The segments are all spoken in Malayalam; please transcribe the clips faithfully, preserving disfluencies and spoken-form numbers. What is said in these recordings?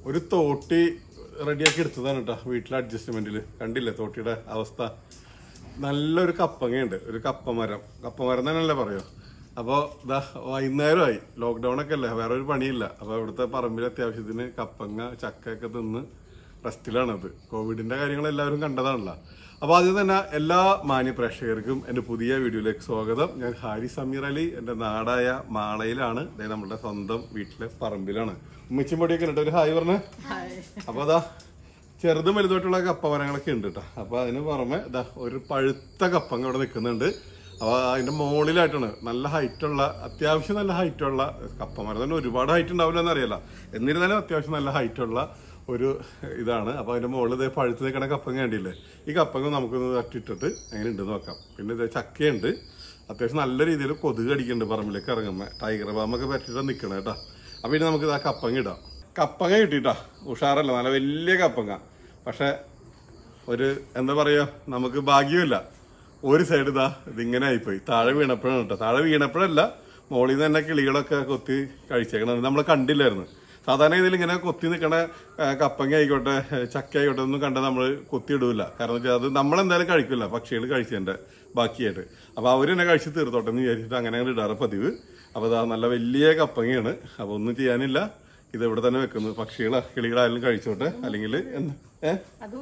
ഒരു തോട്ടി റെഡിയാക്കി എടുത്തതാണ് കേട്ടോ വീട്ടിലെ അഡ്ജസ്റ്റ്മെന്റിൽ. കണ്ടില്ലേ തോട്ടിയുടെ അവസ്ഥ? നല്ലൊരു കപ്പങ്ങയുണ്ട്, ഒരു കപ്പമരം. കപ്പമരം തന്നെയല്ലേ പറയോ? അപ്പോൾ ഇതാ വൈകുന്നേരമായി, ലോക്ക്ഡൗൺ ഒക്കെ അല്ലേ, വേറെ ഒരു പണിയില്ല. അപ്പോൾ ഇവിടുത്തെ പറമ്പിൽ അത്യാവശ്യത്തിന് കപ്പങ്ങ ചക്കയൊക്കെ തിന്ന് റെസ്റ്റിലാണത്. കോവിഡിന്റെ കാര്യങ്ങൾ എല്ലാവരും കണ്ടതാണല്ലോ. അപ്പോൾ ആദ്യം തന്നെ എല്ലാ മാന്യ പ്രേക്ഷകർക്കും എൻ്റെ പുതിയ വീഡിയോയിലേക്ക് സ്വാഗതം. ഞാൻ ഹാരിസ് അമീർ അലി, എൻ്റെ നാടായ മാളയിലാണ്. അതായത് നമ്മുടെ സ്വന്തം വീട്ടിലെ പറമ്പിലാണ്. ഉമ്മച്ചിയും പൊടിയൊക്കെ ഉണ്ട്, ഒരു ഹായ് പറഞ്ഞേ. അപ്പോൾ അതാ ചെറുതും വലുതായിട്ടുള്ള കപ്പമരങ്ങളൊക്കെ ഉണ്ട് കേട്ടോ. അപ്പോൾ അതിന് പുറമെ ഇതാ ഒരു പഴുത്ത കപ്പങ്ങ ഇവിടെ നിൽക്കുന്നുണ്ട്. അപ്പോൾ അതിൻ്റെ മുകളിലായിട്ടാണ് നല്ല ഹൈറ്റുള്ള, അത്യാവശ്യം നല്ല ഹൈറ്റുള്ള കപ്പമരം. തന്നെ ഒരുപാട് ഹൈറ്റ് ഉണ്ടാവില്ല എന്നറിയില്ല, എന്നിരുന്നാലും അത്യാവശ്യം നല്ല ഹൈറ്റുള്ള ഒരു ഇതാണ്. അപ്പോൾ അതിൻ്റെ മുകളിൽ ഇതേ പഴുത്ത് നിൽക്കണ കപ്പങ്ങ കണ്ടില്ലേ? ഈ കപ്പങ്ങ നമുക്കൊന്ന് തട്ടിയിട്ടിട്ട് എങ്ങനെ ഉണ്ടെന്ന് നോക്കാം. പിന്നെ ഇത് ചക്കയുണ്ട്, അത്യാവശ്യം നല്ല രീതിയിൽ കൊതുക് കടിക്കുന്നുണ്ട് പറമ്പിലേക്ക് ഇറങ്ങുമ്പോൾ. ടൈഗർ ബാമൊക്കെ പറ്റിയിട്ട് നിൽക്കണം കേട്ടോ. അപ്പോൾ ഇനി നമുക്ക് ഇതാ കപ്പങ്ങ ഇടാം. കപ്പങ്ങ കിട്ടിയിട്ടാ, ഉഷാറല്ല, നല്ല വലിയ കപ്പങ്ങ. പക്ഷെ ഒരു എന്താ പറയുക, നമുക്ക് ഭാഗ്യമില്ല. ഒരു സൈഡ് ഇതാ ഇതിങ്ങനെ ആയിപ്പോയി. താഴെ വീണപ്പോഴാണ് കേട്ടോ. താഴെ വീണപ്പോഴല്ല, മോളിൽ നിന്ന് തന്നെ കിളികളൊക്കെ കൊത്തി കഴിച്ചേക്കണം. നമ്മൾ കണ്ടില്ലായിരുന്നു. സാധാരണ ഇതിൽ ഇങ്ങനെ കൊത്തി നിൽക്കണ കപ്പങ്ങ ആയിക്കോട്ടെ ചക്ക ആയിക്കോട്ടെ ഒന്നും കണ്ടാൽ നമ്മൾ കൊത്തി ഇടൂല. കാരണം വെച്ചാൽ അത് നമ്മളെന്തായാലും കഴിക്കില്ല, പക്ഷികൾ കഴിച്ചതിൻ്റെ ബാക്കിയായിട്ട്. അപ്പോൾ അവർ തന്നെ കഴിച്ച് തീർത്തോട്ടെ എന്ന് വിചാരിച്ചിട്ട് അങ്ങനെ ഇടാറ് പതിവ്. അപ്പോൾ അതാ നല്ല വലിയ കപ്പങ്ങയാണ്. അപ്പോൾ ഒന്നും ചെയ്യാനില്ല, ഇത് ഇവിടെ തന്നെ വെക്കുന്നത്. പക്ഷികളാ കിളികളായാലും കഴിച്ചോട്ടെ. അല്ലെങ്കിൽ ഏഹ് അത്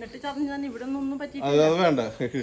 വേണ്ട,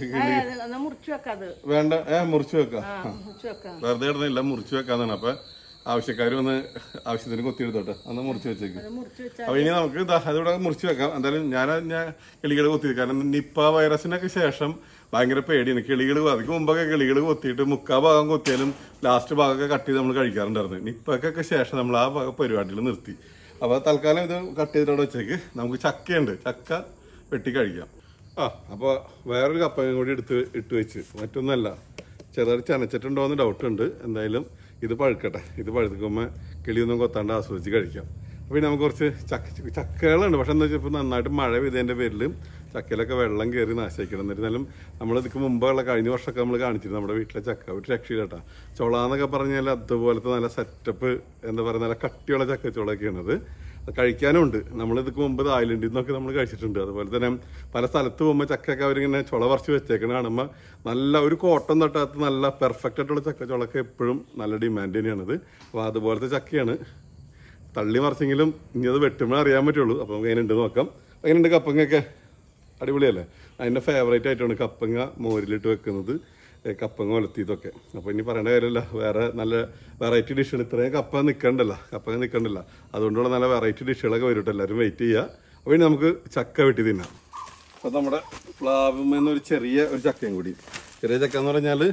വേണ്ട ഏഹ് മുറിച്ചു വെക്കാം. വെറുതെ ഇടുന്നില്ല, മുറിച്ചു വെക്കാന്നാണ്. അപ്പൊ ആവശ്യക്കാർ വന്ന് ആവശ്യത്തിന് കൊത്തിയെടുത്തോട്ടെ, അന്ന് മുറിച്ച് വെച്ചേക്ക്. അപ്പൊ ഇനി നമുക്ക് അതിവിടെ മുറിച്ച് വെക്കാം. എന്തായാലും ഞാൻ ഞാൻ കിളികൾ കൊത്തിയത്, കാരണം നിപ്പ വൈറസിനൊക്കെ ശേഷം ഭയങ്കര പേടിയാണ്. കിളികൾ അതിക്ക് മുമ്പൊക്കെ കിളികൾ കൊത്തിയിട്ട് മുക്കാ ഭാഗം കൊത്തിയാലും ലാസ്റ്റ് ഭാഗമൊക്കെ കട്ട് ചെയ്ത് നമ്മൾ കഴിക്കാറുണ്ടായിരുന്നു. നിപ്പക്കൊക്കെ ശേഷം നമ്മൾ ആ ഭാഗം പരിപാടിയിൽ നിർത്തി. അപ്പോൾ തൽക്കാലം ഇത് കട്ട് ചെയ്തിട്ടവിടെ വെച്ചേക്ക്. നമുക്ക് ചക്കയുണ്ട്, ചക്ക വെട്ടി കഴിക്കാം. ആ അപ്പോൾ വേറൊരു കപ്പയും കൂടി എടുത്ത് ഇട്ട് വെച്ച്, മറ്റൊന്നല്ല ചെറുതായി ചനച്ചിട്ടുണ്ടോ എന്ന് ഡൗട്ടുണ്ട്. എന്തായാലും ഇത് പഴുക്കട്ടെ. ഇത് പഴുക്കുമ്പോൾ കിളിയൊന്നും കൊത്താണ്ട് ആസ്വദിച്ച് കഴിക്കാം. അപ്പോൾ പിന്നെ നമുക്ക് കുറച്ച് ചക്ക ചക്കകളുണ്ട്. പക്ഷെ എന്താ വെച്ചാൽ ഇപ്പോൾ നന്നായിട്ട് മഴ പെയ്തതിൻ്റെ പേരിൽ ചക്കയിലൊക്കെ വെള്ളം കയറി നാശിക്കണം. എന്നിരുന്നാലും നമ്മൾ ഇതിക്ക് മുമ്പുള്ള കഴിഞ്ഞ വർഷമൊക്കെ നമ്മൾ കാണിച്ചിരുന്നു നമ്മുടെ വീട്ടിലെ ചക്ക. ഒരു രക്ഷയില്ല കേട്ടോ. ചുളാന്നൊക്കെ പറഞ്ഞാൽ അതുപോലത്തെ നല്ല സെറ്റപ്പ്, എന്താ പറയുക, നല്ല കട്ടിയുള്ള ചക്കച്ചുളയൊക്കെയാണത്. അത് കഴിക്കാനും ഉണ്ട്. നമ്മളിതിക്ക് മുമ്പ് ഐലൻഡിൽ നിന്നൊക്കെ നമ്മൾ കഴിച്ചിട്ടുണ്ട്. അതുപോലെ തന്നെ പല സ്ഥലത്ത് പോകുമ്പോൾ ചക്കയൊക്കെ അവരിങ്ങനെ ചുള പറിച്ച് വെച്ചേക്കണ കാണുമ്പോൾ നല്ല ഒരു കോട്ടം തൊട്ടകത്ത് നല്ല പെർഫെക്റ്റ് ആയിട്ടുള്ള ചക്കച്ചുളൊക്കെ എപ്പോഴും നല്ല ഡിമാൻഡ് തന്നെയാണത്. അപ്പോൾ അതുപോലത്തെ ചക്കയാണ്. തള്ളി മറിച്ചെങ്കിലും ഇനി അത് വെട്ടുമ്പോൾ അറിയാൻ പറ്റുള്ളൂ. അപ്പോൾ നമുക്ക് അതിനുണ്ട് നോക്കാം. അങ്ങനെയുണ്ട് കപ്പങ്ങയൊക്കെ അടിപൊളിയല്ലേ? അതിൻ്റെ ഫേവറേറ്റ് ആയിട്ടാണ് കപ്പങ്ങ മോരിലിട്ട് വെക്കുന്നത്, കപ്പങ്ങ ഒലത്തിയതൊക്കെ. അപ്പോൾ ഇനി പറയേണ്ട കാര്യമില്ല, വേറെ നല്ല വെറൈറ്റി ഡിഷുകൾ. ഇത്രയും കപ്പ നിൽക്കണ്ടല്ല, കപ്പങ്ങ നിൽക്കണ്ടല്ല, അതുകൊണ്ടുള്ള നല്ല വെറൈറ്റി ഡിഷുകളൊക്കെ വരും. എല്ലാവരും വെയിറ്റ് ചെയ്യുക. അപ്പോൾ ഇനി നമുക്ക് ചക്ക വെട്ടി തിന്നാം. അപ്പോൾ നമ്മുടെ പ്ലാവുമെന്നൊരു ചെറിയ ഒരു ചക്കയും കൂടി. ചെറിയ ചക്ക എന്ന് പറഞ്ഞാൽ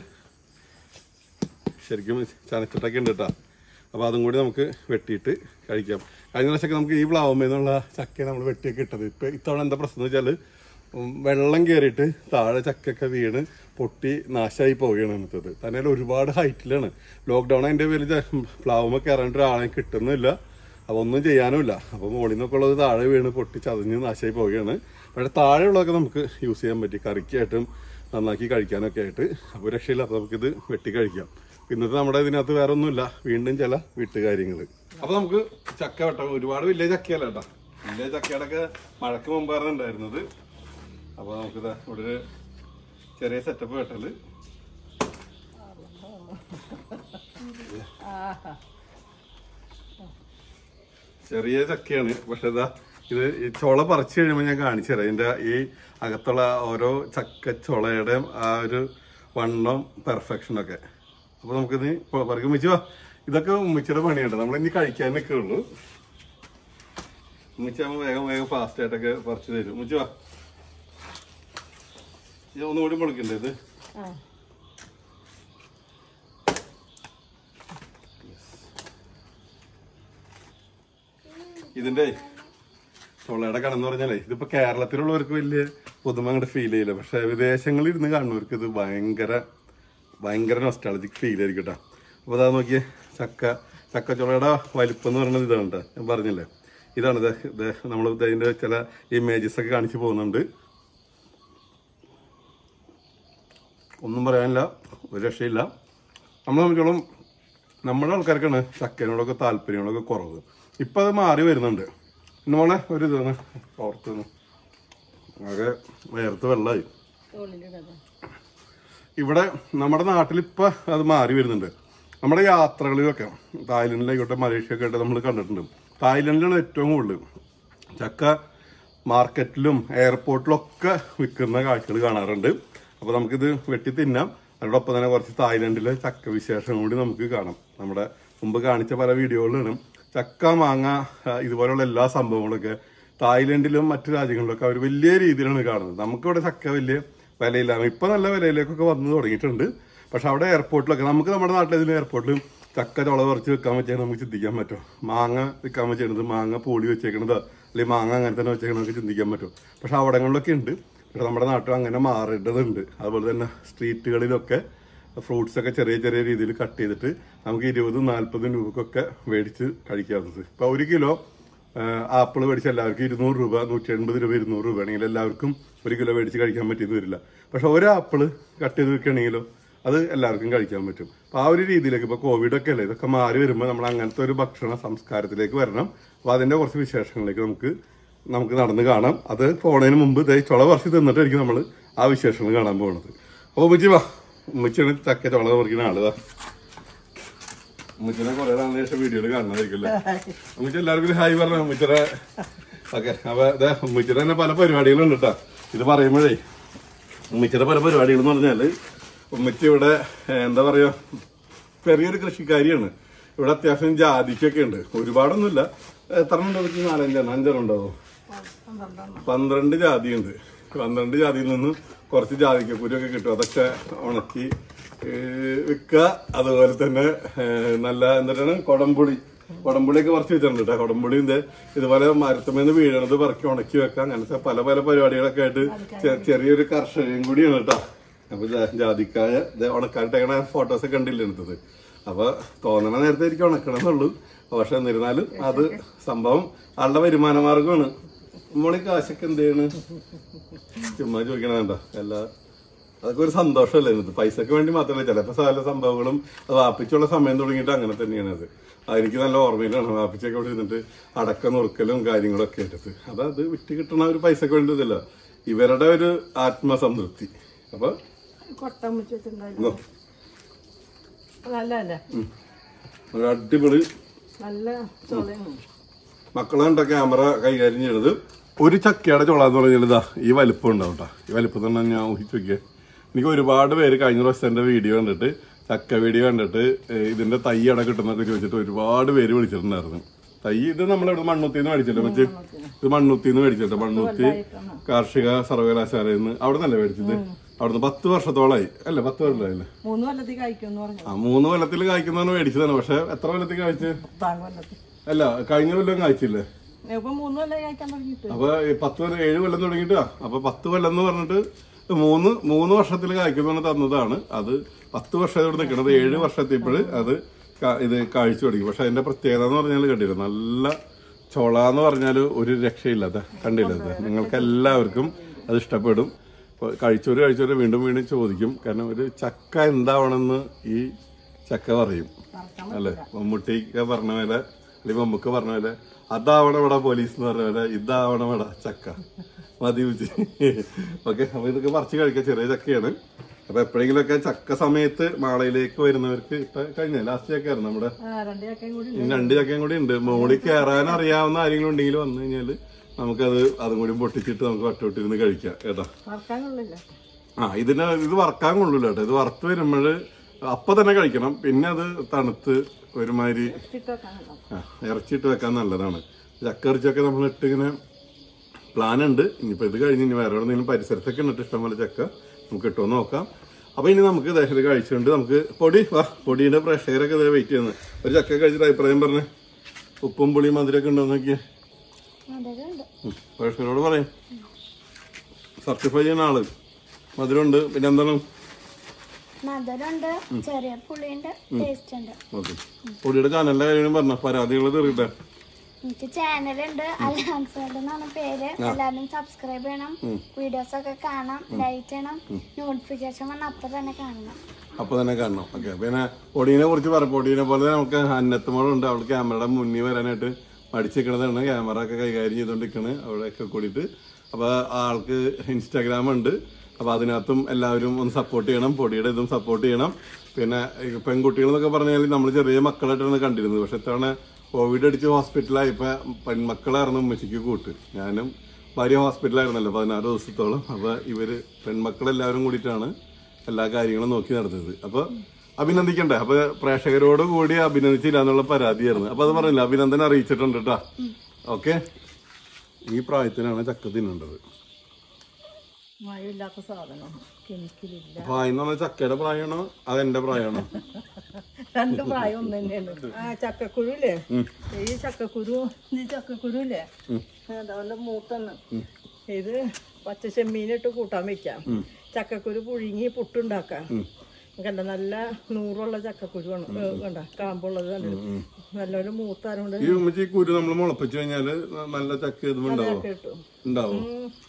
ശരിക്കും ചനച്ചിട്ടൊക്കെ ഉണ്ട് കേട്ടോ. അപ്പോൾ അതും കൂടി നമുക്ക് വെട്ടിയിട്ട് കഴിക്കാം. കഴിഞ്ഞ പ്രാവശ്യമൊക്കെ നമുക്ക് ഈ പ്ലാവുമെന്നുള്ള ചക്കയെ നമ്മൾ വെട്ടിയൊക്കെ ഇട്ടത്. ഇപ്പോൾ ഇത്തവണ എന്താ പ്രശ്നം എന്ന് വെച്ചാൽ വെള്ളം കയറിയിട്ട് താഴെ ചക്കൊക്കെ വീണ് പൊട്ടി നാശമായി പോവുകയാണ് എന്നത്തത്. തന്നെ ഒരുപാട് ഹൈറ്റിലാണ്. ലോക്ക്ഡൗൺ അതിൻ്റെ പേരിൽ പ്ലാവുമ്പോൾ കയറേണ്ട ഒരാളെ കിട്ടുന്നില്ല. അപ്പോൾ ഒന്നും ചെയ്യാനുമില്ല. അപ്പോൾ മുകളിൽ നിന്നൊക്കെ ഉള്ളത് താഴെ വീണ് പൊട്ടി ചതഞ്ഞ് നാശമായി പോവുകയാണ്. പക്ഷേ താഴെയുള്ളതൊക്കെ നമുക്ക് യൂസ് ചെയ്യാൻ പറ്റി, കറിക്കായിട്ടും നന്നാക്കി കഴിക്കാനൊക്കെ ആയിട്ട്. അപ്പോൾ രക്ഷയില്ല. അപ്പോൾ നമുക്കിത് വെട്ടി കഴിക്കാം. ഇന്നത്തെ നമ്മുടെ ഇതിനകത്ത് വേറെ ഒന്നുമില്ല, വീണ്ടും ചില വീട്ടുകാര്യങ്ങൾ. അപ്പോൾ നമുക്ക് ചക്ക വെട്ടാം. ഒരുപാട് വലിയ ചക്കയല്ല കേട്ടോ, വലിയ ചക്കയുടെയൊക്കെ മഴക്ക് മുമ്പായിരുന്നു ഉണ്ടായിരുന്നത്. അപ്പോൾ നമുക്കിത് ഇവിടെ ഒരു ചെറിയ സെറ്റപ്പ് വെട്ടല്. ചെറിയ ചക്കയാണ്, പക്ഷെ ഇതാ ഇത് ചുള പറിച്ചു കഴിയുമ്പോൾ ഞാൻ കാണിച്ചു തരാം. ഇതിൻ്റെ ഈ അകത്തുള്ള ഓരോ ചക്ക ചുളയുടെയും ആ ഒരു വണ്ണം പെർഫെക്ഷനൊക്കെ. അപ്പോൾ നമുക്കിത് പറിക്കും ഉമ്മിച്ചി വാ. ഇതൊക്കെ ഉമ്മിച്ചിയുടെ പണിയുണ്ട്, നമ്മളിനി കഴിക്കാൻ നിൽക്കുള്ളൂ. ഉമ്മിച്ചാകുമ്പോൾ വേഗം വേഗം ഫാസ്റ്റ് ആയിട്ടൊക്കെ പറിച്ചു തരും. ഉമ്മിച്ചി വാ. ഇത് ഒന്നുകൂടി മുളക്കണ്ടേ ഇത്? ഇതിന്റെ ചുളയുടെ കണെന്ന് പറഞ്ഞാലേ ഇതിപ്പോ കേരളത്തിലുള്ളവർക്ക് വലിയ പുതുമ അങ്ങോട്ട് ഫീൽ ചെയ്യില്ല. പക്ഷെ വിദേശങ്ങളിൽ ഇരുന്ന് കാണുന്നവർക്ക് ഇത് ഭയങ്കര ഭയങ്കര നൊസ്റ്റാളജിക് ഫീൽ ആയിരിക്കും കേട്ടോ. അപ്പോൾ അതാ നോക്കിയേ, ചക്ക ചക്കച്ചുളയുടെ വലിപ്പം എന്ന് പറയുന്നത് ഇതാണ് കേട്ടോ. ഞാൻ പറഞ്ഞില്ലേ, ഇതാണ് ഇത്. ഇത് നമ്മൾ ഇതിൻ്റെ ചില ഇമേജസ് ഒക്കെ കാണിച്ചു പോകുന്നുണ്ട്. ഒന്നും പറയാനില്ല, ഒരു രക്ഷയില്ല. നമ്മളെ സംബന്ധിച്ചോളം നമ്മുടെ ആൾക്കാർക്കാണ് ചക്കനോടൊക്കെ താല്പര്യങ്ങളൊക്കെ കുറവ്. ഇപ്പം അത് മാറി വരുന്നുണ്ട്. ഇന്നോണെ ഒരു ഇതാണ് പുറത്തുനിന്ന് ആകെ വേർത്ത് വെള്ളമായി. ഇവിടെ നമ്മുടെ നാട്ടിൽ ഇപ്പം അത് മാറി വരുന്നുണ്ട്. നമ്മുടെ യാത്രകളിലൊക്കെ തായ്ലൻഡിലായിക്കോട്ടെ മലേഷ്യ ഒക്കെ നമ്മൾ കണ്ടിട്ടുണ്ട്. തായ്ലൻഡിലാണ് ഏറ്റവും കൂടുതൽ ചക്ക മാർക്കറ്റിലും എയർപോർട്ടിലൊക്കെ വിൽക്കുന്ന കാഴ്ചകൾ കാണാറുണ്ട്. അപ്പോൾ നമുക്കിത് വെട്ടി തിന്നാം. അതിനോടൊപ്പം തന്നെ കുറച്ച് തായ്ലൻഡിലെ ചക്ക വിശേഷം കൂടി നമുക്ക് കാണാം. നമ്മുടെ മുമ്പ് കാണിച്ച പല വീഡിയോകളിലും ചക്ക മാങ്ങ ഇതുപോലുള്ള എല്ലാ സംഭവങ്ങളൊക്കെ തായ്ലൻഡിലും മറ്റു രാജ്യങ്ങളിലൊക്കെ അവർ വലിയ രീതിയിലാണ് കാണുന്നത്. നമുക്കിവിടെ ചക്ക വലിയ വിലയില്ല. ഇപ്പം നല്ല വിലയിലേക്കൊക്കെ വന്നു തുടങ്ങിയിട്ടുണ്ട്. പക്ഷെ അവിടെ എയർപോർട്ടിലൊക്കെ നമുക്ക് നമ്മുടെ നാട്ടിലെ എയർപോർട്ടിൽ ചക്ക ചുള കുറച്ച് വെക്കാൻ പറ്റിയാൽ നമുക്ക് ചിന്തിക്കാൻ പറ്റും. മാങ്ങ വെക്കാൻ പറ്റുന്നത് മാങ്ങ പൂളി വെച്ചേക്കണത് അല്ലെങ്കിൽ മാങ്ങ അങ്ങനെ തന്നെ വെച്ചേക്കണതൊക്കെ ചിന്തിക്കാൻ പറ്റും. പക്ഷെ അവിടങ്ങളിലൊക്കെ ഉണ്ട്. പക്ഷെ നമ്മുടെ നാട്ടിൽ അങ്ങനെ മാറേണ്ടതുണ്ട്. അതുപോലെ തന്നെ സ്ട്രീറ്റുകളിലൊക്കെ ഫ്രൂട്ട്സൊക്കെ ചെറിയ ചെറിയ രീതിയിൽ കട്ട് ചെയ്തിട്ട് നമുക്ക് ഇരുപതും നാൽപ്പതും രൂപക്കൊക്കെ മേടിച്ച് കഴിക്കാവുന്നത്. ഇപ്പോൾ ഒരു കിലോ ആപ്പിൾ മേടിച്ച് എല്ലാവർക്കും ഇരുന്നൂറ് രൂപ നൂറ്റി എൺപത് രൂപ ഇരുന്നൂറ് രൂപ ആണെങ്കിൽ എല്ലാവർക്കും ഒരു കിലോ മേടിച്ച് കഴിക്കാൻ പറ്റിയെന്ന് വരില്ല. പക്ഷെ ഒരു ആപ്പിൾ കട്ട് ചെയ്ത് വെക്കുകയാണെങ്കിലോ അത് എല്ലാവർക്കും കഴിക്കാൻ പറ്റും. അപ്പോൾ ആ ഒരു രീതിയിലേക്ക് ഇപ്പോൾ കോവിഡൊക്കെ അല്ലേ, ഇതൊക്കെ മാറി വരുമ്പോൾ നമ്മൾ അങ്ങനത്തെ ഒരു ഭക്ഷണ സംസ്കാരത്തിലേക്ക് വരണം. അപ്പോൾ അതിൻ്റെ കുറച്ച് വിശേഷങ്ങളിലേക്ക് നമുക്ക് നമുക്ക് നടന്ന് കാണാം. അത് പോണതിന് മുമ്പ് ഇതേ ചുള പറിച്ച് തിന്നിട്ടായിരിക്കും നമ്മൾ ആ വിശേഷങ്ങൾ കാണാൻ പോകുന്നത്. അപ്പോൾ ഉമ്മച്ചി വാ, ഉമ്മച്ചിയാണ് ചക്ക ചുള പറിക്കുന്ന ആളുതാ. ഉമ്മച്ചിനെ കുറേ നാളിന് ശേഷം വീഡിയോയിൽ കാണുന്നതായിരിക്കുമല്ലേ. ഉമ്മച്ചി എല്ലാവർക്കും ഹായ് പറഞ്ഞു ഉമ്മച്ചിയുടെ. ഓക്കെ, അപ്പോൾ ഇതേ ഉമ്മച്ചിയുടെ തന്നെ പല പരിപാടികളുണ്ട് കേട്ടോ. ഇത് പറയുമ്പോഴേ ഉമ്മച്ചിയുടെ പല പരിപാടികൾ എന്ന് പറഞ്ഞാൽ ഉമ്മച്ചി ഇവിടെ എന്താ പറയുക ചെറിയൊരു കൃഷിക്കാരിയാണ്. ഇവിടെ അത്യാവശ്യം ജാതിക്കൊക്കെ ഉണ്ട്. ഒരുപാടൊന്നുമില്ല. എത്ര ഉണ്ടോ വെച്ച് നാലഞ്ചെണ്ണം അഞ്ചെണ്ണം ഉണ്ടാവോ? പന്ത്രണ്ട് ജാതിയുണ്ട്. പന്ത്രണ്ട് ജാതിയിൽ നിന്ന് കുറച്ച് ജാതിക്കക്കുരിയൊക്കെ കിട്ടും. അതൊക്കെ ഉണക്കി വിൽക്കുക. അതുപോലെ തന്നെ നല്ല എന്താണ് കൊടംപുളി കൊടംപുളിയൊക്കെ പറിച്ച് വെച്ചിട്ടുണ്ട് കേട്ടോ. കൊടംപുളിന്റെ ഇതുപോലെ മരത്തുമേന്ന് വീഴണത് പറക്കി ഉണക്കി വെക്കാം. അങ്ങനത്തെ പല പല പരിപാടികളൊക്കെ ആയിട്ട് ചെറിയൊരു കർഷകയും കൂടിയാണ് കേട്ടോ. അപ്പൊ ജാതിക്കായ ഉണക്കാനിട്ടേക്കണ ഫോട്ടോസൊക്കെ കണ്ടില്ല എടുത്തത്. അപ്പൊ തോന്നണ നേരത്തെ എനിക്ക് ഉണക്കണമെന്നുള്ളൂ. പക്ഷെ എന്നിരുന്നാലും അത് സംഭവം ആളുടെ വരുമാന മാർഗമാണ്. നമ്മളീ കാശൊക്കെ എന്ത് ചെയ്യണ് ചുമ്മാ ചോദിക്കണ വേണ്ട. എല്ലാ അതൊക്കെ ഒരു സന്തോഷമല്ലേ ഇന്നത്തെ. പൈസക്ക് വേണ്ടി മാത്രമല്ല, ചിലപ്പോൾ പല സംഭവങ്ങളും അത് വാപ്പിച്ചുള്ള സമയം തുടങ്ങിയിട്ട് അങ്ങനെ തന്നെയാണ്. അത് അതെനിക്ക് നല്ല ഓർമ്മയിലാണ്. വാപ്പിച്ചൊക്കെ അവിടെ ഇരുന്നിട്ട് അടക്ക നുറുക്കലും കാര്യങ്ങളൊക്കെ ആയിട്ട് അതത് വിറ്റ് കിട്ടണ ഒരു പൈസക്ക് വേണ്ടി ഇതല്ല, ഇവരുടെ ഒരു ആത്മസംതൃപ്തി. അപ്പൊ ഒരു അടിപൊളി മക്കളുടെ ക്യാമറ കൈകാര്യം ചെയ്യണത്. ഒരു ചക്കയുടെ ചുള എന്ന് പറഞ്ഞാൽ ഇതാ ഈ വലിപ്പം ഉണ്ടാവും കേട്ടോ. ഈ വലിപ്പം തന്നെ ഞാൻ ഊഹിച്ചു നോക്കിയേ. എനിക്ക് ഒരുപാട് പേര് കഴിഞ്ഞ പ്രാവശ്യം എന്റെ വീഡിയോ കണ്ടിട്ട് ചക്ക വീഡിയോ കണ്ടിട്ട് ഇതിന്റെ തൈ അവിടെ കിട്ടുന്നൊക്കെ ചോദിച്ചിട്ട് ഒരുപാട് പേര് വിളിച്ചിട്ടുണ്ടായിരുന്നു. തൈ ഇത് നമ്മളിവിടെ മണ്ണുത്തിന്ന് മേടിച്ചിട്ട് മറ്റേ ഇത് മണ്ണുത്തിന്ന് മേടിച്ചിട്ട് മണ്ണുത്തി കാർഷിക സർവകലാശാലയിൽ നിന്ന് അവിടെ നിന്നല്ലേ മേടിച്ചത്. അവിടുന്ന് പത്ത് വർഷത്തോളായി അല്ലേ? പത്ത് കൊല്ലമായില്ലേ? ആ മൂന്ന് കൊല്ലത്തിൽ കായ്ക്കുന്നതാണ് മേടിച്ചതാണ്. പക്ഷെ എത്ര കൊല്ലത്തിൽ കായ്ച്ച്? അല്ല കഴിഞ്ഞ കൊല്ലം കായ്ച്ചില്ലേ? അപ്പൊ പത്ത് കൊല്ലം ഏഴ് കൊല്ലം തുടങ്ങിയിട്ടാ. അപ്പൊ പത്ത് കൊല്ലം എന്ന് പറഞ്ഞിട്ട് മൂന്ന് മൂന്ന് വർഷത്തിൽ കായ്ക്കുന്ന തന്നതാണ്. അത് പത്ത് വർഷം ഇവിടെ നിൽക്കണത് ഏഴ് വർഷത്തിപ്പോഴ് അത് ഇത് കാഴ്ച തുടങ്ങി. പക്ഷെ അതിന്റെ പ്രത്യേകത എന്ന് പറഞ്ഞാൽ കണ്ടില്ല, നല്ല ചൊള എന്ന് പറഞ്ഞാൽ ഒരു രക്ഷയില്ലാത്ത കണ്ടില്ല. നിങ്ങൾക്ക് എല്ലാവർക്കും അത് ഇഷ്ടപ്പെടും. കഴിച്ചോര് കഴിച്ചോര് വീണ്ടും വീണ്ടും ചോദിക്കും. കാരണം ഒരു ചക്ക എന്താവണമെന്ന് ഈ ചക്ക പറയും അല്ലെ. മമ്മൂട്ടിക്ക് പറഞ്ഞ പോലെ അല്ലെങ്കിൽ മമ്മൂക്ക് പറഞ്ഞ പോലെ അതാവണം ഇവിടെ പോലീസ് എന്ന് പറഞ്ഞ പോലെ ഇതാവണം ഇവിടെ ചക്ക മതി വെച്ച്. ഓക്കെ, അപ്പൊ ഇതൊക്കെ പറിച്ച് കഴിക്കാം. ചെറിയ ചക്കയാണ്. അപ്പൊ എപ്പോഴെങ്കിലുമൊക്കെ ചക്ക സമയത്ത് മാളയിലേക്ക് വരുന്നവർക്ക് ഇപ്പൊ കഴിഞ്ഞ ലാസ്റ്റ് ചക്കയായിരുന്നു നമ്മുടെ. രണ്ട് ചക്കയും കൂടി ഉണ്ട്. മോളിൽ കയറാൻ അറിയാവുന്ന ആരെങ്കിലും ഉണ്ടെങ്കിൽ വന്നു കഴിഞ്ഞാല് നമുക്കത് അതും കൂടി പൊട്ടിച്ചിട്ട് നമുക്ക് വട്ടോട്ടിരുന്ന് കഴിക്കാം കേട്ടോ. ആ ഇതിന് ഇത് വറക്കാൻ കൊള്ളില്ല കേട്ടോ. ഇത് വറുത്ത് വരുമ്പോൾ അപ്പൊ തന്നെ കഴിക്കണം. പിന്നെ അത് തണുത്ത് ഒരുമാതിരി ആ ഇറച്ചിട്ട് വെക്കാൻ നല്ലതാണ്. ചക്ക ഇറച്ചിയൊക്കെ നമ്മൾ ഇട്ട് ഇങ്ങനെ പ്ലാൻ ഉണ്ട്. ഇനിയിപ്പോൾ ഇത് കഴിഞ്ഞ് ഇനി വേറെ എവിടെയെങ്കിലും പരിസരത്തൊക്കെ ഉണ്ട് ഇഷ്ടംപോലെ ചക്ക. നമുക്ക് കിട്ടുമെന്ന് നോക്കാം. അപ്പൊ ഇനി നമുക്ക് ദേഹത്ത് കഴിച്ചുകൊണ്ട് നമുക്ക് പൊടി വാ പൊടിയുടെ പ്രേക്ഷകരൊക്കെ ഇതേ വെയിറ്റ് ചെയ്യുന്നത്. ഒരു ചക്ക കഴിച്ചിട്ട് അഭിപ്രായം പറഞ്ഞേ. ഉപ്പും പുളിയും മധുരമൊക്കെ ഉണ്ടോ നോക്കിയേ. പ്രേക്ഷകരോട് പറയും. സർട്ടിഫൈ ചെയ്യുന്ന ആള് മധുരമുണ്ട്. പിന്നെ എന്താണ് പൊടിയുടെ ചാനലിന്റെ കാര്യം പറഞ്ഞ പരാതികൾ തീർക്കട്ടെ. എനിക്ക് ചാനലുണ്ട് അൽഹാൻസാണ് പേര്. എല്ലാവരും സബ്സ്ക്രൈബ് ചെയ്യണം, വീഡിയോസ് ഒക്കെ കാണാം, ലൈക്ക് ചെയ്യണം, നോട്ടിഫിക്കേഷൻ വന്ന് അപ്പൊ തന്നെ കാണണം അപ്പൊ തന്നെ കാണണം. ഓക്കെ, പിന്നെ പൊടീനെ കുറിച്ച് പറയാം. പൊടീനെ പോലെ നമുക്ക് അന്നത്തുമോളുണ്ട്. അവൾ ക്യാമറയുടെ മുന്നിൽ വരാനായിട്ട് മടിച്ചിരിക്കണതാണ് ക്യാമറ ഒക്കെ കൈകാര്യം ചെയ്തുകൊണ്ടിരിക്കണ് അവിടെയൊക്കെ കൂടിയിട്ട്. അപ്പോൾ ആൾക്ക് ഇൻസ്റ്റാഗ്രാം ഉണ്ട്. അപ്പോൾ അതിനകത്തും എല്ലാവരും ഒന്ന് സപ്പോർട്ട് ചെയ്യണം, പൊടിയുടെ ഇതും സപ്പോർട്ട് ചെയ്യണം. പിന്നെ പെൺകുട്ടികൾ എന്നൊക്കെ പറഞ്ഞാൽ നമ്മൾ ചെറിയ മക്കളായിട്ടാണ് കണ്ടിരുന്നത്. പക്ഷെ ഇത്തവണ കോവിഡ് അടിച്ച് ഹോസ്പിറ്റലായപ്പോൾ പെൺമക്കളായിരുന്നു ഉമ്മച്ചിക്ക് കൂട്ട്. ഞാനും ഭാര്യ ഹോസ്പിറ്റലായിരുന്നല്ലോ പതിനാറ് ദിവസത്തോളം. അപ്പോൾ ഇവർ പെൺമക്കളെല്ലാവരും കൂടിയിട്ടാണ് എല്ലാ കാര്യങ്ങളും നോക്കി നടന്നത്. അപ്പോൾ അഭിനന്ദിക്കണ്ടേ? അപ്പോൾ പ്രേക്ഷകരോട് കൂടി അഭിനന്ദിച്ചില്ല എന്നുള്ള പരാതിയായിരുന്നു. അപ്പോൾ അത് പറഞ്ഞില്ല, അഭിനന്ദനം അറിയിച്ചിട്ടുണ്ട് കേട്ടോ. ഓക്കെ, ഈ പ്രായത്തിനാണ് ചക്ക തിന്നേണ്ടത്. മഴയില്ലാത്ത സാധനം കെമിക്കലില്ല. പ്രായം എന്ന് പറഞ്ഞാൽ ചക്കയുടെ പ്രായമാണോ അതെന്റെ പ്രായമാണോ? രണ്ട് പ്രായം ഒന്ന് തന്നെയാണ്. ആ ചക്കക്കുരു ഇല്ലേ, ഈ ചക്കക്കുരു ഈ ചക്കക്കുരു ഇല്ലേ അതവന്റെ മൂത്തന്ന് ഇത് പച്ച ചെമ്മീനിട്ട് കൂട്ടാൻ വെക്കാം. ചക്കക്കുരു പുഴുങ്ങി പുട്ടുണ്ടാക്കാം. കണ്ട നല്ല നൂറുള്ള ചക്കക്കുരുവാണ്. കണ്ട കാമ്പുള്ളത് കണ്ടു. നല്ലൊരു മൂത്താനുണ്ട്. ഈ ഉമ്മച്ചി കുരു നമ്മൾ മുളപ്പിച്ചു കഴിഞ്ഞാല് നല്ല ചക്ക ഇതും ഉണ്ടാവും ഉണ്ടാവും.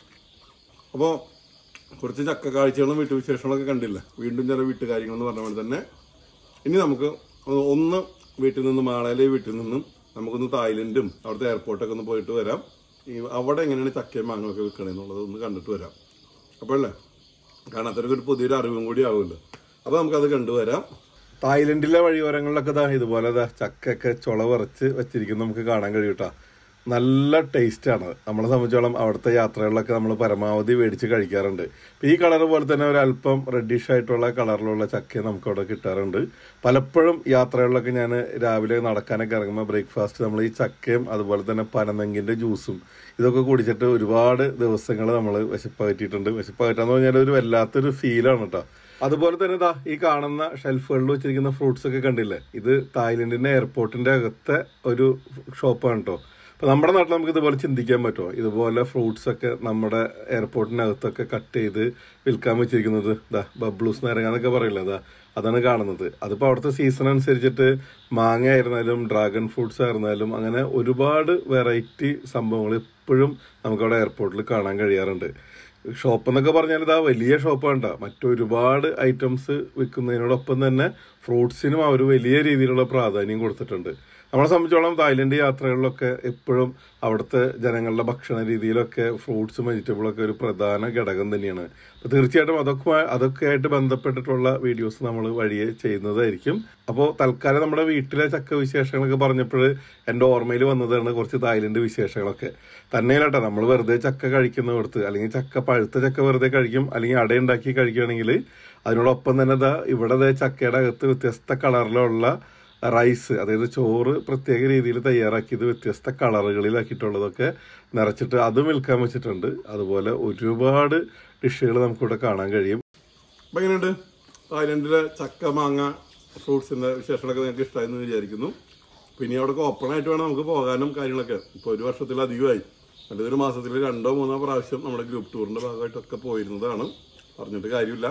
അപ്പോ കുറച്ച് ചക്ക കാഴ്ചകളും വീട്ടുവിശേഷങ്ങളൊക്കെ കണ്ടില്ല. വീണ്ടും ചില വീട്ടുകാര്യങ്ങൾ എന്ന് പറഞ്ഞ പോലെ തന്നെ ഇനി നമുക്ക് ഒന്ന് വീട്ടിൽ നിന്നും മാളയിലെ വീട്ടിൽ നിന്നും നമുക്കൊന്ന് തായ്ലൻഡും അവിടുത്തെ എയർപോർട്ടൊക്കെ ഒന്ന് പോയിട്ട് വരാം. ഈ അവിടെ എങ്ങനെയാണ് ചക്കയും മാങ്ങയൊക്കെ വിൽക്കണമെന്നുള്ളത് ഒന്ന് കണ്ടിട്ട് വരാം. അപ്പോഴല്ലേ കാണാത്തവർക്ക് ഒരു പുതിയൊരു അറിവും കൂടി ആവുമല്ലോ. അപ്പോൾ നമുക്കത് കണ്ടുവരാം. തായ്ലൻഡിലെ വഴിയോരങ്ങളിലൊക്കെ ഇതാ ഇതുപോലെ ചക്കയൊക്കെ ചുള വറച്ച് വെച്ചിരിക്കുന്നത് നമുക്ക് കാണാൻ കഴിയൂട്ടാ. നല്ല ടേസ്റ്റാണ്. നമ്മളെ സംബന്ധിച്ചോളം അവിടുത്തെ യാത്രകളിലൊക്കെ നമ്മൾ പരമാവധി മേടിച്ച് കഴിക്കാറുണ്ട്. ഈ കളർ പോലെ തന്നെ ഒരല്പം റെഡിഷ് ആയിട്ടുള്ള കളറിലുള്ള ചക്ക നമുക്ക് അവിടെ കിട്ടാറുണ്ട്. പലപ്പോഴും യാത്രകളിലൊക്കെ ഞാൻ രാവിലെ നടക്കാനൊക്കെ ഇറങ്ങുമ്പോൾ ബ്രേക്ക്ഫാസ്റ്റ് നമ്മൾ ഈ ചക്കയും അതുപോലെ തന്നെ പനനെങ്കിൻ്റെ ജ്യൂസും ഇതൊക്കെ കുടിച്ചിട്ട് ഒരുപാട് ദിവസങ്ങൾ നമ്മൾ വിശപ്പകറ്റിയിട്ടുണ്ട്. വിശപ്പകറ്റാന്ന് പറഞ്ഞാൽ ഒരു വല്ലാത്തൊരു ഫീലാണ് കേട്ടോ. അതുപോലെ തന്നെ ഇതാ ഈ കാണുന്ന ഷെൽഫുകളിൽ വെച്ചിരിക്കുന്ന ഫ്രൂട്ട്സ് ഒക്കെ കണ്ടില്ലേ, ഇത് തായ്ലൻഡിന്റെ എയർപോർട്ടിന്റെ അകത്തെ ഒരു ഷോപ്പാണ് കേട്ടോ. അപ്പൊ നമ്മുടെ നാട്ടിൽ നമുക്ക് ഇതുപോലെ ചിന്തിക്കാൻ പറ്റുമോ? ഇതുപോലെ ഫ്രൂട്ട്സ് ഒക്കെ നമ്മുടെ എയർപോർട്ടിനകത്തൊക്കെ കട്ട് ചെയ്ത് വിൽക്കാൻ വെച്ചിരിക്കുന്നത്. ഇതാ ബബ്ലൂസ് നാരങ്ങന്നൊക്കെ പറയില്ല, അതാ അതാണ് കാണുന്നത്. അതിപ്പോൾ അവിടുത്തെ സീസൺ അനുസരിച്ചിട്ട് മാങ്ങ ആയിരുന്നാലും ഡ്രാഗൺ ഫ്രൂട്ട്സ് ആയിരുന്നാലും അങ്ങനെ ഒരുപാട് വെറൈറ്റി സംഭവങ്ങൾ ഇപ്പോഴും നമുക്കവിടെ എയർപോർട്ടിൽ കാണാൻ കഴിയാറുണ്ട്. ഷോപ്പ് എന്നൊക്കെ പറഞ്ഞാൽ ഇതാ വലിയ ഷോപ്പാണ് കേട്ടോ. മറ്റൊരുപാട് ഐറ്റംസ് വിൽക്കുന്നതിനോടൊപ്പം തന്നെ ഫ്രൂട്ട്സിനും അവർ വലിയ രീതിയിലുള്ള പ്രാധാന്യം കൊടുത്തിട്ടുണ്ട്. നമ്മളെ സംബന്ധിച്ചോളം തായ്ലൻഡ് യാത്രകളിലൊക്കെ എപ്പോഴും അവിടുത്തെ ജനങ്ങളുടെ ഭക്ഷണ രീതിയിലൊക്കെ ഫ്രൂട്ട്സും വെജിറ്റബിളൊക്കെ ഒരു പ്രധാന ഘടകം തന്നെയാണ്. അപ്പോൾ തീർച്ചയായിട്ടും അതൊക്കെ അതൊക്കെ ആയിട്ട് ബന്ധപ്പെട്ടിട്ടുള്ള വീഡിയോസ് നമ്മൾ വഴിയെ ചെയ്യുന്നതായിരിക്കും. അപ്പോൾ തൽക്കാലം നമ്മുടെ വീട്ടിലെ ചക്ക വിശേഷങ്ങളൊക്കെ പറഞ്ഞപ്പോൾ എൻ്റെ ഓർമ്മയിൽ വന്നതാണ് കുറച്ച് തായ്ലൻഡ് വിശേഷങ്ങളൊക്കെ. തന്നെയല്ലാട്ടോ നമ്മൾ വെറുതെ ചക്ക കഴിക്കുന്നിടത്ത് അല്ലെങ്കിൽ ചക്ക പഴുത്ത ചക്ക വെറുതെ കഴിക്കും അല്ലെങ്കിൽ അടയുണ്ടാക്കി കഴിക്കുകയാണെങ്കിൽ അതിനോടൊപ്പം തന്നെ ഇതാ ഇവിടെ ചക്കയുടെ അകത്ത് വ്യത്യസ്ത കളറിലുള്ള റൈസ്, അതായത് ചോറ് പ്രത്യേക രീതിയിൽ തയ്യാറാക്കിയത് വ്യത്യസ്ത കളറുകളിലാക്കിയിട്ടുള്ളതൊക്കെ നിറച്ചിട്ട് അതും വിൽക്കാൻ വെച്ചിട്ടുണ്ട്. അതുപോലെ ഒരുപാട് ഡിഷുകൾ നമുക്കിവിടെ കാണാൻ കഴിയും. അപ്പം എങ്ങനെയുണ്ട് തായ്ലൻഡിലെ ചക്ക മാങ്ങ ഫ്രൂട്ട്സിൻ്റെ വിശേഷങ്ങളൊക്കെ നിങ്ങൾക്ക് ഇഷ്ടമായെന്ന് വിചാരിക്കുന്നു. പിന്നെ അവിടെയൊക്കെ ഓപ്പണായിട്ട് വേണം നമുക്ക് പോകാനും കാര്യങ്ങളൊക്കെ. ഇപ്പോൾ ഒരു വർഷത്തിലധികമായി, അല്ലെങ്കിൽ ഒരു മാസത്തിൽ രണ്ടോ മൂന്നോ പ്രാവശ്യം നമ്മുടെ ഗ്രൂപ്പ് ടൂറിൻ്റെ ഭാഗമായിട്ടൊക്കെ പോയിരുന്നതാണ്. പറഞ്ഞിട്ട് കാര്യമില്ല.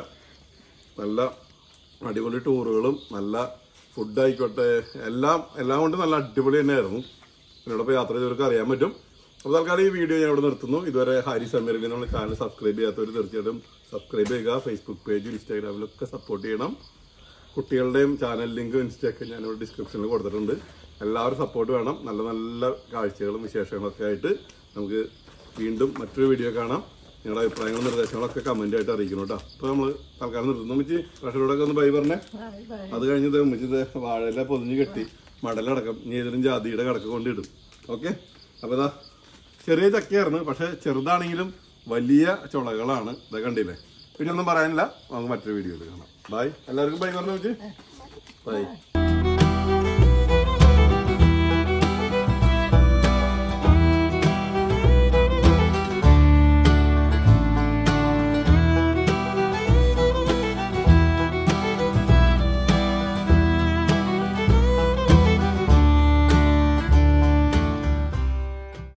നല്ല അടിപൊളി ടൂറുകളും നല്ല ഫുഡായിക്കോട്ടെ എല്ലാം എല്ലാം കൊണ്ട് നല്ല അടിപൊളി തന്നെയായിരുന്നു. എന്നോടൊപ്പം യാത്ര ചെയ്തവർക്ക് അറിയാൻ പറ്റും. അപ്പോൾ തൽക്കാലം ഈ വീഡിയോ ഞാൻ ഇവിടെ നിർത്തുന്നു. ഇതുവരെ ഹാരിസ് അമീറിൽ എന്നുള്ള ചാനൽ സബ്സ്ക്രൈബ് ചെയ്യാത്തവർ തീർച്ചയായിട്ടും സബ്സ്ക്രൈബ് ചെയ്യുക. ഫേസ്ബുക്ക് പേജും ഇൻസ്റ്റാഗ്രാമിലൊക്കെ സപ്പോർട്ട് ചെയ്യണം. കുട്ടികളുടെയും ചാനൽ ലിങ്കും ഇൻസ്റ്റയൊക്കെ ഞാനിവിടെ ഡിസ്ക്രിപ്ഷനിൽ കൊടുത്തിട്ടുണ്ട്. എല്ലാവരും സപ്പോർട്ട് വേണം. നല്ല നല്ല കാഴ്ചകളും വിശേഷങ്ങളൊക്കെ ആയിട്ട് നമുക്ക് വീണ്ടും മറ്റൊരു വീഡിയോ കാണാം. നിങ്ങളുടെ അഭിപ്രായങ്ങളും നിർദ്ദേശങ്ങളൊക്കെ കമന്റ് ആയിട്ട് അറിയിക്കണം കേട്ടോ. അപ്പോൾ നമ്മൾ തൽക്കാലം നിർത്തുന്നു. ഉമ്മച്ചി പ്രഷറോടൊക്കെ ഒന്ന് ബൈ പറഞ്ഞേ. അത് കഴിഞ്ഞത് ഉമ്മച്ചി വാഴയില പൊതിഞ്ഞ് കെട്ടി മടലടക്കം ഏതെങ്കിലും ജാതിയുടെ കടക്ക് കൊണ്ടിടും. ഓക്കെ, അപ്പോൾ ഇതാ ചെറിയ ചക്കയായിരുന്നു, പക്ഷെ ചെറുതാണെങ്കിലും വലിയ ചുളകളാണ്. ഇതൊക്കെ കണ്ടില്ലേ. പിന്നെ ഒന്നും പറയാനില്ല, നമുക്ക് മറ്റൊരു വീഡിയോയിൽ കാണാം. ബൈ. എല്ലാവർക്കും ബൈ പറഞ്ഞു വെച്ച് ബൈ.